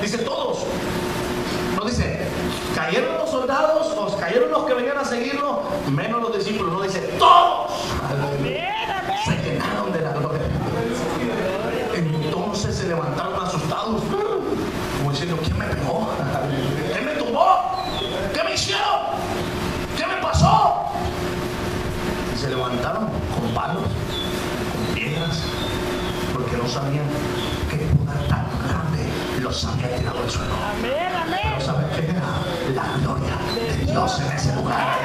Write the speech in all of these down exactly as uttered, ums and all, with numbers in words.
Dice todos. No dice, cayeron los soldados, o cayeron los que venían a seguirlo, menos los discípulos. No dice, todos. Se llenaron de la gloria. Entonces se levantaron asustados, como diciendo, ¿quién me pegó? ¿Quién me tumbó? ¿Qué me hicieron? ¿Qué me pasó? Y se levantaron con palos, con piedras, porque no sabían qué poder tan grande los había tirado al suelo. Pero ¿saben qué era? La gloria de Dios en ese lugar.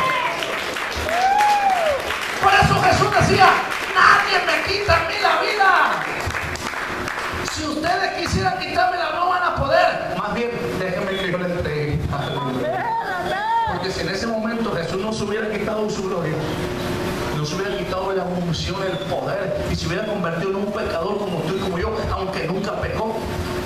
Por eso Jesús decía, nadie me quita a mí la vida. Si ustedes quisieran quitármela, no van a poder. Más bien, déjenme que yo les pegue. Porque si en ese momento Jesús no se hubiera quitado su gloria, no se hubiera quitado la unción, el poder, y se hubiera convertido en un pecador como tú y como yo, aunque nunca pecó,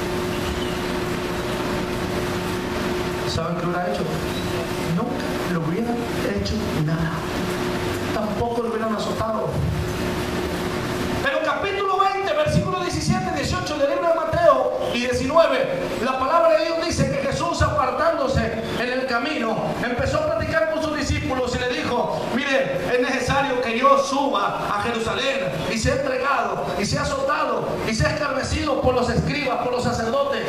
¿saben qué hubiera hecho? Nunca lo hubiera hecho nada. Tampoco lo hubieran azotado. Pero capítulo veinte, versículos diecisiete, dieciocho del libro de Mateo y diecinueve, la palabra de Dios dice que Jesús, apartándose en el camino, empezó a platicar con sus discípulos y le dijo, mire, es necesario que yo suba a Jerusalén y sea entregado y sea azotado y sea escarnecido por los escribas, por los sacerdotes.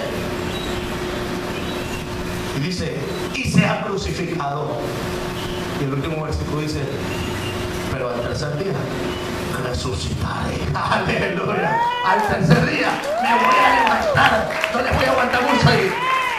Y dice, y sea crucificado. Y el último versículo dice, pero al tercer día resucitaré. Aleluya. Al tercer día me voy a levantar. No les voy a aguantar mucho ahí.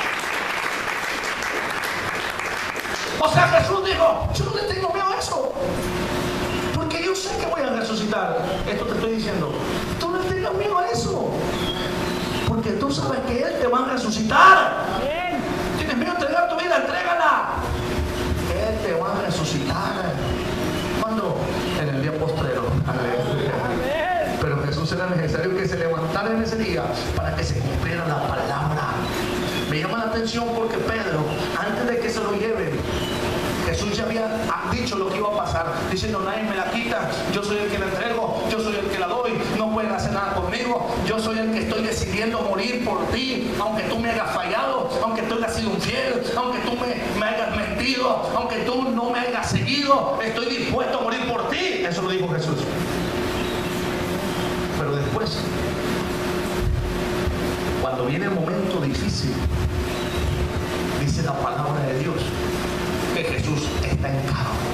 O sea, Jesús dijo, yo no le tengo miedo a eso, porque yo sé que voy a resucitar. Esto te estoy diciendo, tú no le tengas miedo a eso, porque tú sabes que Él te va a resucitar. ¿Tienes miedo de entregar tu vida? Entrégala. Él te va a resucitar. ¿Cuándo? En el día postrero. Aleluya. Pero Jesús era necesario que se levantara en ese día para que se cumpliera la palabra. Me llama la atención porque Pedro, antes de que se lo lleven, Jesús ya había dicho lo que iba a pasar, diciendo, nadie me la quita, yo soy el que la entrego, yo soy el que la doy, no pueden hacer nada conmigo, yo soy el que estoy decidiendo morir por ti, aunque tú me hayas fallado, aunque tú hayas sido infiel, aunque tú me, me hayas mentido, aunque tú no me hayas seguido, estoy dispuesto a morir por ti. Eso lo dijo Jesús. Pero después, cuando viene el momento difícil, dice la palabra de Dios que Jesús está en caos.